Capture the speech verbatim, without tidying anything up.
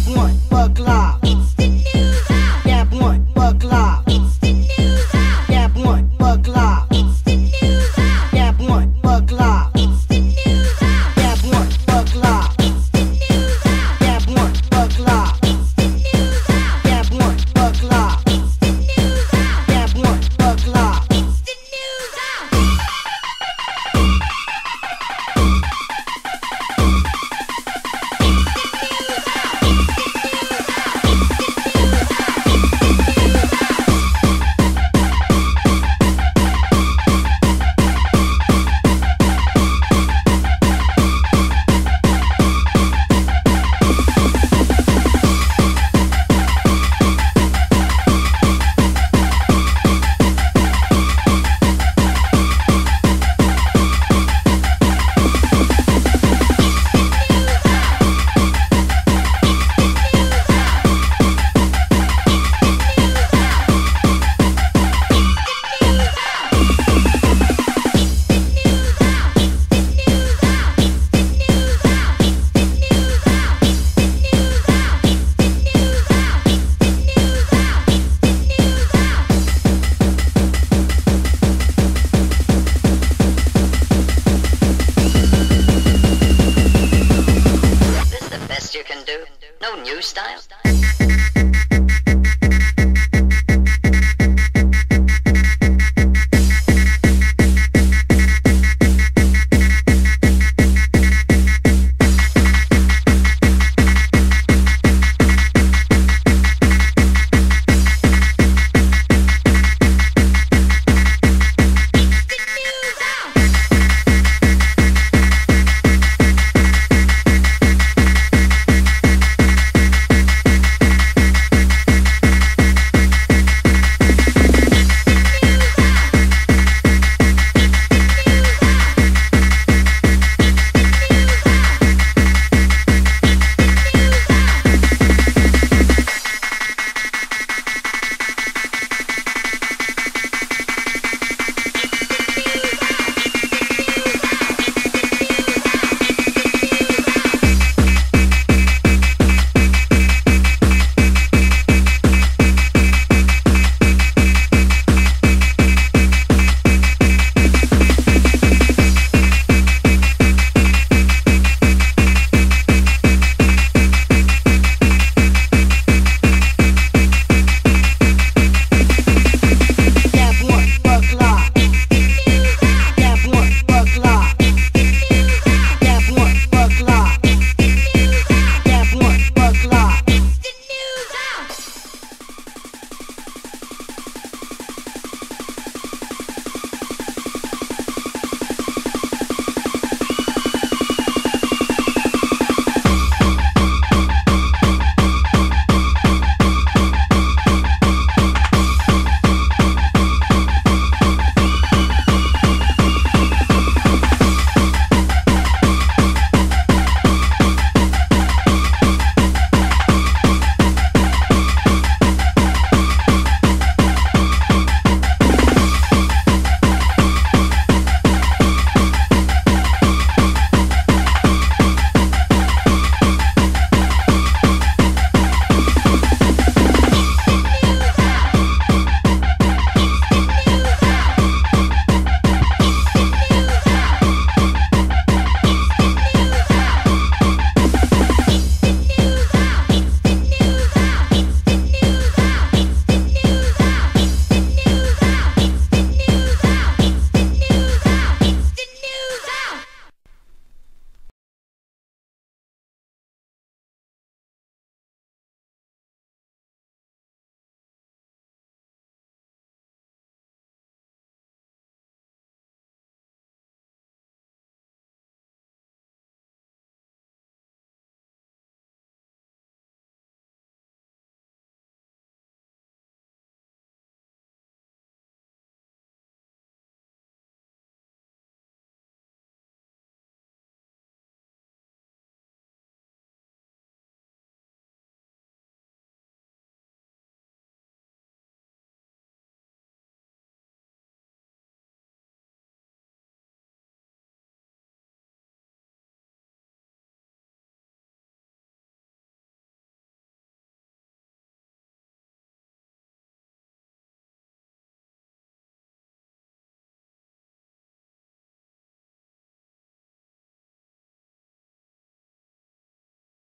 Gab one, Buck Live. It's the news out. Gab one, Buck Live. It's the news out. Gab one, Buck Live. It's the news out. Gab one, Buck Live. It's the news out. Gab one, Buck Live. It's the news out. Gab one, Buck Live. It's the news out. Gab one, Buck Live. It's the news out. Gab one, Buck Live. It's the news out. You can do no new style.